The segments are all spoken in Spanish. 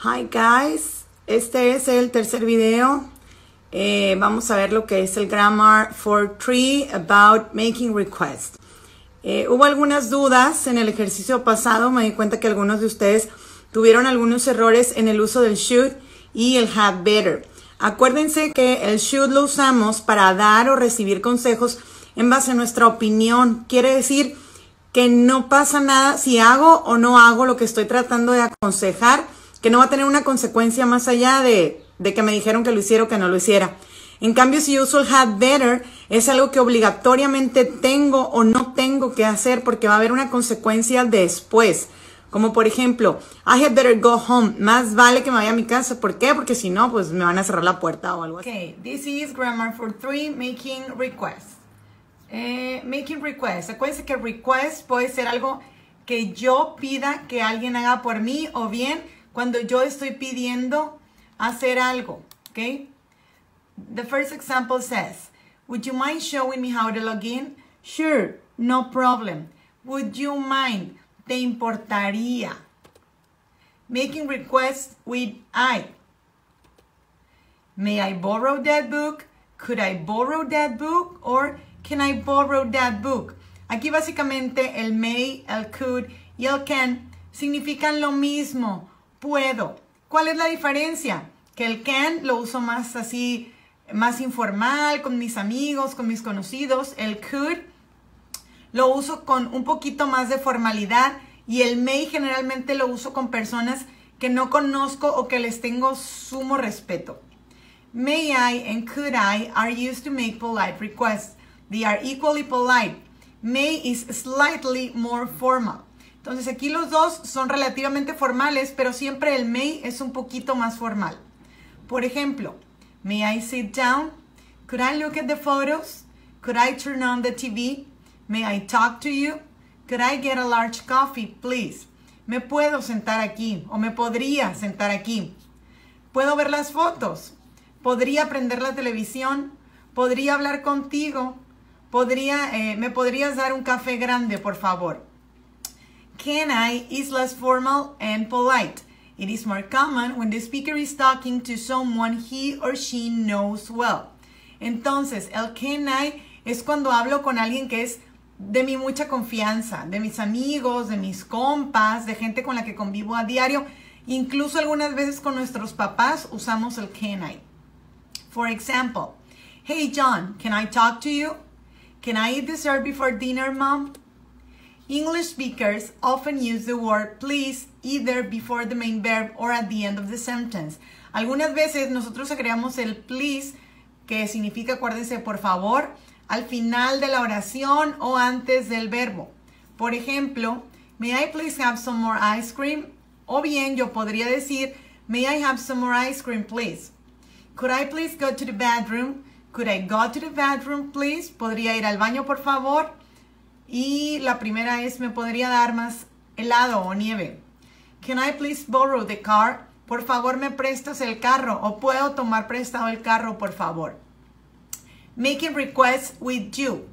Hi guys, este es el tercer video. Vamos a ver lo que es el Grammar for 3 about making requests. Hubo algunas dudas en el ejercicio pasado. Me di cuenta que algunos de ustedes tuvieron algunos errores en el uso del should y el had better. Acuérdense que el should lo usamos para dar o recibir consejos en base a nuestra opinión. Quiere decir que no pasa nada si hago o no hago lo que estoy tratando de aconsejar, que no va a tener una consecuencia más allá de que me dijeron que lo hiciera o que no lo hiciera. En cambio, si yo uso el had better, es algo que obligatoriamente tengo o no tengo que hacer porque va a haber una consecuencia después. Como por ejemplo, I had better go home. Más vale que me vaya a mi casa. ¿Por qué? Porque si no, pues me van a cerrar la puerta o algo así. Okay, this is Grammar for 3, making requests. Making requests. Acuérdense que request puede ser algo que yo pida que alguien haga por mí o bien cuando yo estoy pidiendo hacer algo, ¿ok? The first example says, would you mind showing me how to log in? Sure, no problem. Would you mind? ¿Te importaría? Making requests with I. May I borrow that book? Could I borrow that book? Or can I borrow that book? Aquí básicamente el may, el could y el can significan lo mismo. Puedo. ¿Cuál es la diferencia? Que el can lo uso más así, más informal, con mis amigos, con mis conocidos. El could lo uso con un poquito más de formalidad. Y el may generalmente lo uso con personas que no conozco o que les tengo sumo respeto. May I and could I are used to make polite requests. They are equally polite. May is slightly more formal. Entonces aquí los dos son relativamente formales, pero siempre el may es un poquito más formal. Por ejemplo, may I sit down? Could I look at the photos? Could I turn on the TV? May I talk to you? Could I get a large coffee, please? ¿Me puedo sentar aquí? ¿O me podría sentar aquí? ¿Puedo ver las fotos? ¿Podría prender la televisión? ¿Podría hablar contigo? ¿Me podrías dar un café grande, por favor? Can I is less formal and polite. It is more common when the speaker is talking to someone he or she knows well. Entonces, el can I es cuando hablo con alguien que es de mi mucha confianza, de mis amigos, de mis compas, de gente con la que convivo a diario. Incluso algunas veces con nuestros papás usamos el can I. For example, hey John, can I talk to you? Can I eat dessert before dinner, Mom? English speakers often use the word please either before the main verb or at the end of the sentence. Algunas veces nosotros agregamos el please, que significa, acuérdense, por favor, al final de la oración o antes del verbo. Por ejemplo, may I please have some more ice cream? O bien yo podría decir, may I have some more ice cream, please? Could I please go to the bathroom? Could I go to the bathroom, please? ¿Podría ir al baño, por favor? Y la primera es, ¿me podría dar más helado o nieve? Can I please borrow the car? Por favor, ¿me prestas el carro? ¿O puedo tomar prestado el carro, por favor? Making requests with you.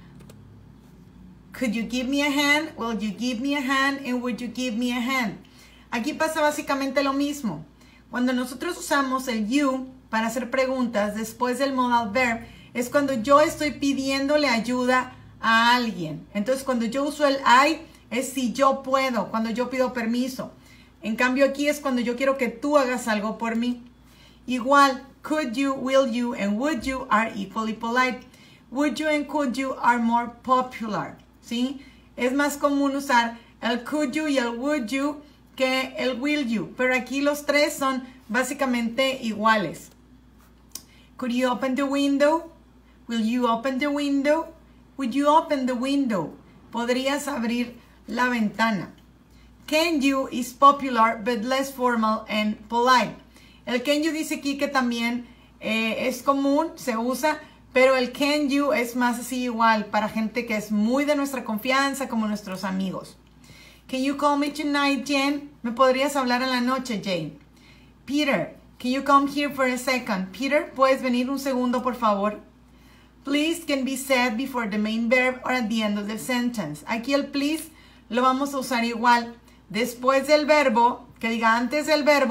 Could you give me a hand? Will you give me a hand? And would you give me a hand? Aquí pasa básicamente lo mismo. Cuando nosotros usamos el you para hacer preguntas después del modal verb, es cuando yo estoy pidiéndole ayuda a alguien. Entonces, cuando yo uso el I, es si yo puedo, cuando yo pido permiso. En cambio, aquí es cuando yo quiero que tú hagas algo por mí. Igual, could you, will you, and would you are equally polite. Would you and could you are more popular. ¿Sí? Es más común usar el could you y el would you que el will you. Pero aquí los tres son básicamente iguales. Could you open the window? Will you open the window? Would you open the window? ¿Podrías abrir la ventana? Can you is popular but less formal and polite. El can you dice aquí que también es común, se usa, pero el can you es más así igual para gente que es muy de nuestra confianza, como nuestros amigos. Can you call me tonight, Jane? ¿Me podrías hablar en la noche, Jane? Peter, can you come here for a second? Peter, ¿puedes venir un segundo, por favor? Please can be said before the main verb or at the end of the sentence. Aquí el please lo vamos a usar igual después del verbo, que diga antes del verbo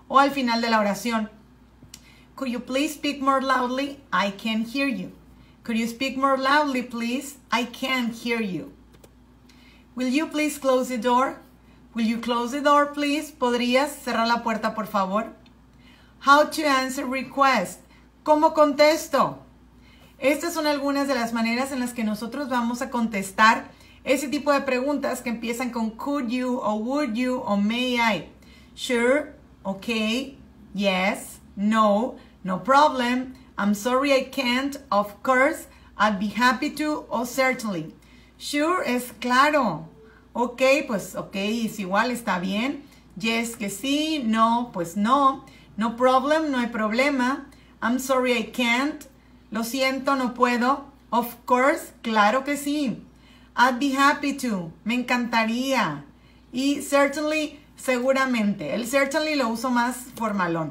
O al final de la oración. Could you please speak more loudly? I can't hear you. Could you speak more loudly, please? I can't hear you. Will you please close the door? Will you close the door, please? ¿Podrías cerrar la puerta, por favor? How to answer request. ¿Cómo contesto? Estas son algunas de las maneras en las que nosotros vamos a contestar ese tipo de preguntas que empiezan con could you, o would you, o may I. Sure, okay, yes, no, no problem, I'm sorry I can't, of course, I'd be happy to, o certainly. Sure es claro. Ok, pues ok, es igual, está bien. Yes, que sí. No, pues no. No problem, no hay problema. I'm sorry I can't. Lo siento, no puedo. Of course, claro que sí. I'd be happy to. Me encantaría. Y certainly, seguramente. El certainly lo uso más formalón.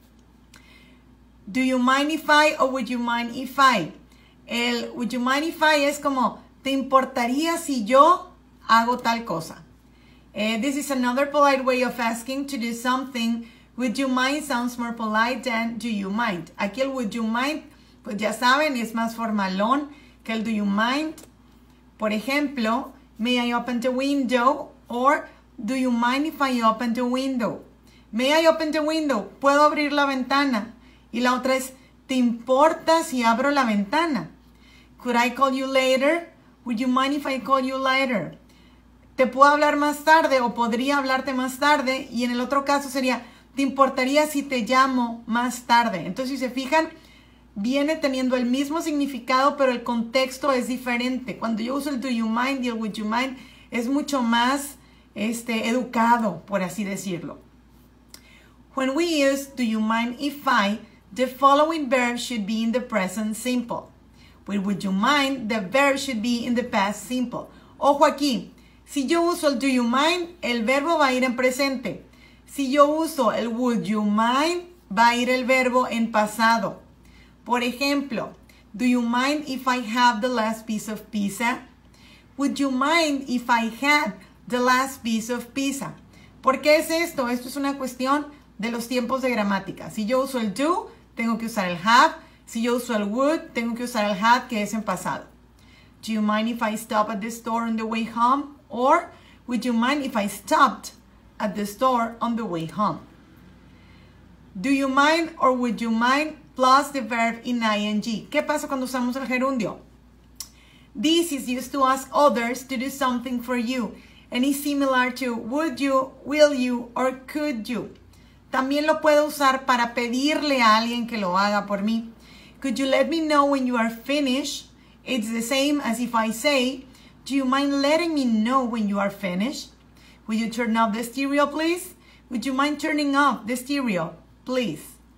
Do you mind if I o would you mind if I? El would you mind if I es como, ¿te importaría si yo hago tal cosa? This is another polite way of asking to do something. Would you mind sounds more polite than do you mind. Aquí el would you mind, pues ya saben, es más formalón que el do you mind. Por ejemplo, may I open the window? Or do you mind if I open the window? May I open the window? ¿Puedo abrir la ventana? Y la otra es, ¿te importa si abro la ventana? Could I call you later? Would you mind if I call you later? ¿Te puedo hablar más tarde o podría hablarte más tarde? Y en el otro caso sería, ¿te importaría si te llamo más tarde? Entonces, si se fijan, viene teniendo el mismo significado, pero el contexto es diferente. Cuando yo uso el do you mind y el would you mind, es mucho más educado, por así decirlo. When we use do you mind if I, the following verb should be in the present simple. With would you mind, the verb should be in the past simple. Ojo aquí, si yo uso el do you mind, el verbo va a ir en presente. Si yo uso el would you mind, va a ir el verbo en pasado. Por ejemplo, do you mind if I have the last piece of pizza? Would you mind if I had the last piece of pizza? ¿Por qué es esto? Esto es una cuestión de los tiempos de gramática. Si yo uso el do, tengo que usar el have. Si yo uso el would, tengo que usar el had, que es en pasado. Do you mind if I stop at the store on the way home? Or, would you mind if I stopped at the store on the way home? Do you mind or would you mind plus the verb in ing. ¿Qué pasa cuando usamos el gerundio? This is used to ask others to do something for you and is similar to would you, will you, or could you. También lo puedo usar para pedirle a alguien que lo haga por mí. Could you let me know when you are finished? It's the same as if I say, do you mind letting me know when you are finished? Will you turn off the stereo, please? Would you mind turning off the stereo, please?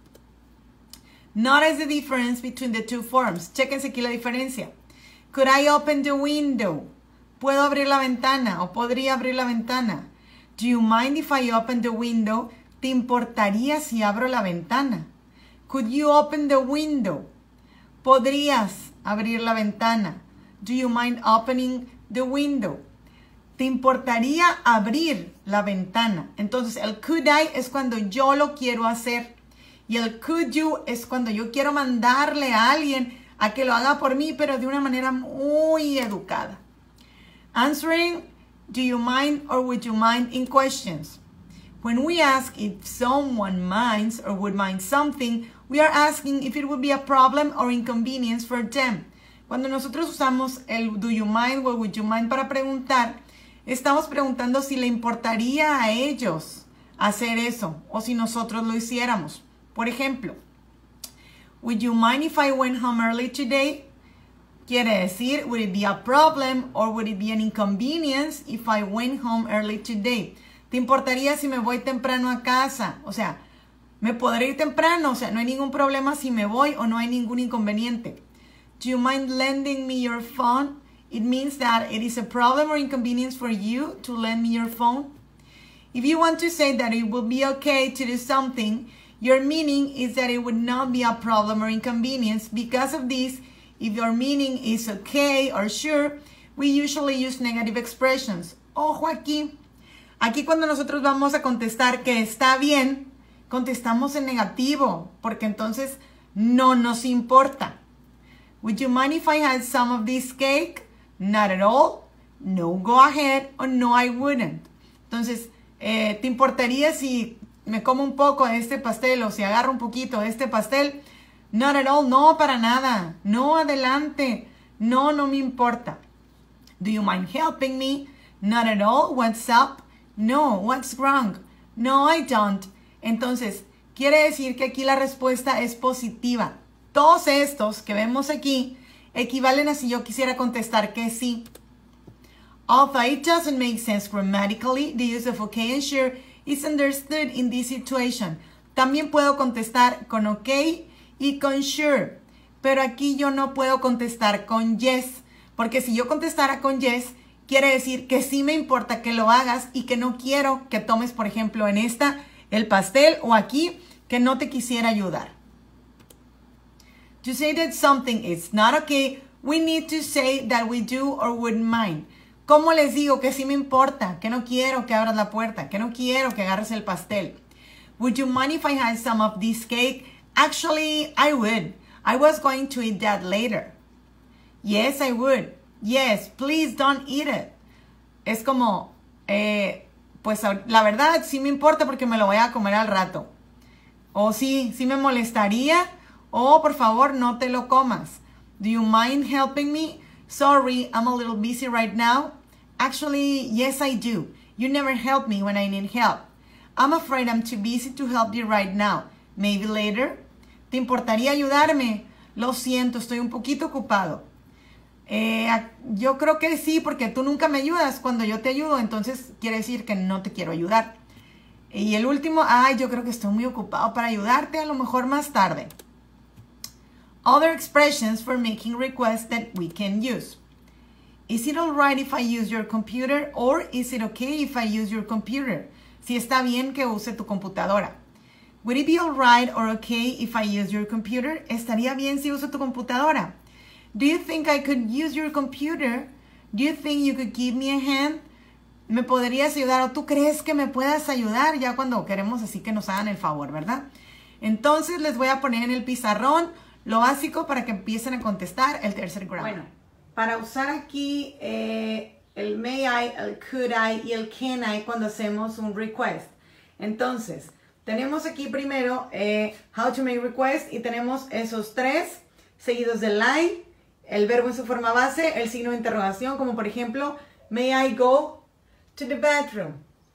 Notice the difference between the two forms. Chéquense aquí la diferencia. Could I open the window? ¿Puedo abrir la ventana o podría abrir la ventana? Do you mind if I open the window? ¿Te importaría si abro la ventana? Could you open the window? ¿Podrías abrir la ventana? Do you mind opening the window? ¿Te importaría abrir la ventana? Entonces, el could I es cuando yo lo quiero hacer. Y el could you es cuando yo quiero mandarle a alguien a que lo haga por mí, pero de una manera muy educada. Answering, do you mind or would you mind in questions. When we ask if someone minds or would mind something, we are asking if it would be a problem or inconvenience for them. Cuando nosotros usamos el do you mind o would you mind para preguntar, estamos preguntando si le importaría a ellos hacer eso o si nosotros lo hiciéramos. Por ejemplo, would you mind if I went home early today? Quiere decir, would it be a problem or would it be an inconvenience if I went home early today? ¿Te importaría si me voy temprano a casa? O sea, ¿me podré ir temprano? O sea, no hay ningún problema si me voy o no hay ningún inconveniente. Do you mind lending me your phone? It means that it is a problem or inconvenience for you to lend me your phone. If you want to say that it will be okay to do something, your meaning is that it would not be a problem or inconvenience. Because of this, if your meaning is okay or sure, we usually use negative expressions. Ojo aquí. Aquí cuando nosotros vamos a contestar que está bien, contestamos en negativo, porque entonces no nos importa. Would you mind if I had some of this cake? Not at all. No, go ahead. Or no, I wouldn't. Entonces, ¿te importaría si me como un poco de este pastel o si agarro un poquito de este pastel? Not at all. No, para nada. No, adelante. No, no me importa. Do you mind helping me? Not at all. What's up? No, what's wrong? No, I don't. Entonces, quiere decir que aquí la respuesta es positiva. Todos estos que vemos aquí equivalen a si yo quisiera contestar que sí. Although it doesn't make sense grammatically, the use of okay and sure is understood in this situation. También puedo contestar con ok y con sure, pero aquí yo no puedo contestar con yes, porque si yo contestara con yes, quiere decir que sí me importa que lo hagas y que no quiero que tomes, por ejemplo, en esta, el pastel, o aquí, que no te quisiera ayudar. To say that something is not okay, we need to say that we do or wouldn't mind. ¿Cómo les digo que sí me importa, que no quiero que abras la puerta, que no quiero que agarres el pastel? Would you mind if I had some of this cake? Actually, I would. I was going to eat that later. Yes, I would. Yes, please don't eat it. Es como, pues la verdad sí me importa porque me lo voy a comer al rato. O sí me molestaría. O por favor, no te lo comas. Do you mind helping me? Sorry, I'm a little busy right now. Actually, yes, I do. You never help me when I need help. I'm afraid I'm too busy to help you right now. Maybe later. ¿Te importaría ayudarme? Lo siento, estoy un poquito ocupado. Yo creo que sí, porque tú nunca me ayudas cuando yo te ayudo, entonces quiere decir que no te quiero ayudar. Y el último, yo creo que estoy muy ocupado para ayudarte, a lo mejor más tarde. Other expressions for making requests that we can use. Is it all right if I use your computer? Or is it okay if I use your computer? Si está bien que use tu computadora. Would it be all right or okay if I use your computer? ¿Estaría bien si uso tu computadora? Do you think I could use your computer? Do you think you could give me a hand? ¿Me podrías ayudar o tú crees que me puedas ayudar? Ya cuando queremos así que nos hagan el favor, ¿verdad? Entonces les voy a poner en el pizarrón lo básico para que empiecen a contestar el tercer grado. Bueno, para usar aquí el may I, el could I y el can I cuando hacemos un request. Entonces, tenemos aquí primero how to make request y tenemos esos tres seguidos del I, el verbo en su forma base, el signo de interrogación, como por ejemplo, may I go to the bathroom.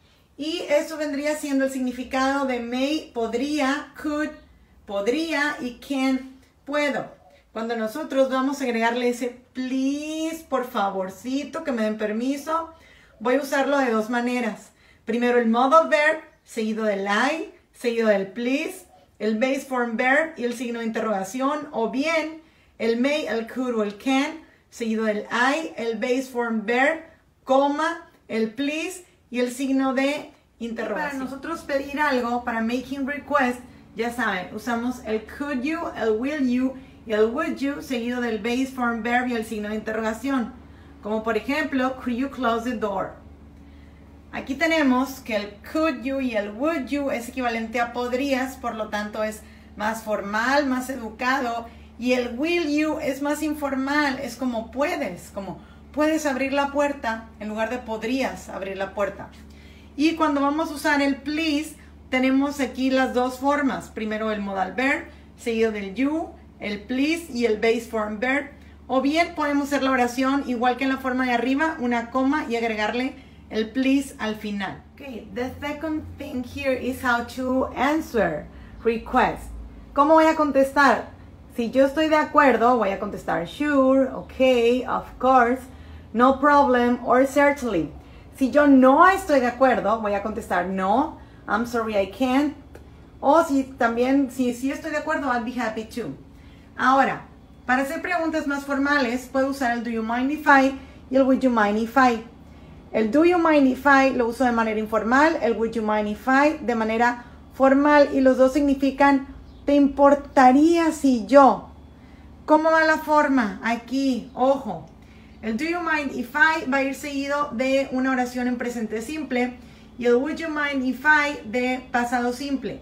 Y eso vendría siendo el significado de may, podría, could, podría y can, puedo. Cuando nosotros vamos a agregarle ese please, por favorcito, que me den permiso, voy a usarlo de dos maneras. Primero el modal verb, seguido del I, seguido del please, el base form verb y el signo de interrogación, o bien el may, el could o el can, seguido del I, el base form verb, coma, el please y el signo de interrogación. Para nosotros pedir algo, para making request, ya saben, usamos el could you, el will you y el would you, seguido del base form verb y el signo de interrogación. Como por ejemplo, could you close the door? Aquí tenemos que el could you y el would you es equivalente a podrías, por lo tanto es más formal, más educado. Y el will you es más informal, es como puedes abrir la puerta en lugar de podrías abrir la puerta. Y cuando vamos a usar el please, tenemos aquí las dos formas. Primero el modal verb, seguido del you, el please y el base form verb. O bien podemos hacer la oración igual que en la forma de arriba, una coma y agregarle el please al final. Okay, the second thing here is how to answer request. ¿Cómo voy a contestar? Si yo estoy de acuerdo, voy a contestar sure, okay, of course, no problem or certainly. Si yo no estoy de acuerdo, voy a contestar no, I'm sorry I can't. O si estoy de acuerdo, I'll be happy to. Ahora, para hacer preguntas más formales, puedo usar el do you mind if I y el would you mind if I. El do you mind if I lo uso de manera informal, el would you mind if I de manera formal, y los dos significan ¿te importaría si yo? ¿Cómo va la forma? Aquí, ojo. El do you mind if I va a ir seguido de una oración en presente simple y el would you mind if I de pasado simple.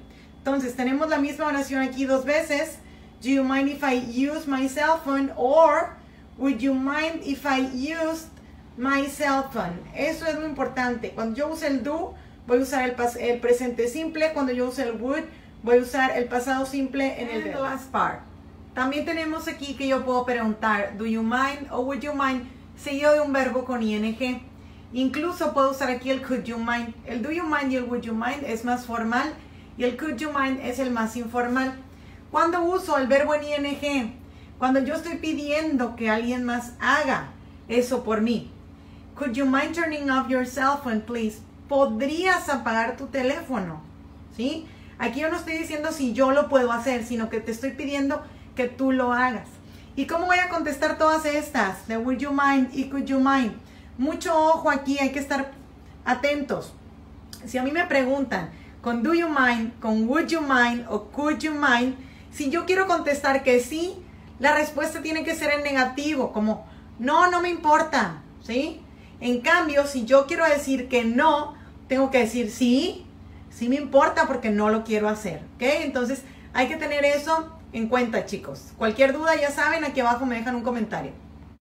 Entonces, tenemos la misma oración aquí 2 veces. Do you mind if I use my cell phone? Or, would you mind if I used my cell phone? Eso es lo importante. Cuando yo use el do, voy a usar el presente simple. Cuando yo use el would, voy a usar el pasado simple en el verbo. Last part. También tenemos aquí que yo puedo preguntar, do you mind o would you mind, seguido de un verbo con ing. Incluso puedo usar aquí el could you mind. El do you mind y el would you mind es más formal y el could you mind es el más informal. ¿Cuándo uso el verbo en ing? Cuando yo estoy pidiendo que alguien más haga eso por mí. Could you mind turning off your cell phone, please? ¿Podrías apagar tu teléfono? ¿Sí? Aquí yo no estoy diciendo si yo lo puedo hacer, sino que te estoy pidiendo que tú lo hagas. ¿Y cómo voy a contestar todas estas? De would you mind y could you mind. Mucho ojo aquí, hay que estar atentos. Si a mí me preguntan con do you mind, con would you mind o could you mind, si yo quiero contestar que sí, la respuesta tiene que ser en negativo, como no, no me importa, ¿sí? En cambio, si yo quiero decir que no, tengo que decir sí, sí me importa porque no lo quiero hacer, ¿ok? Entonces, hay que tener eso en cuenta, chicos. Cualquier duda, ya saben, aquí abajo me dejan un comentario.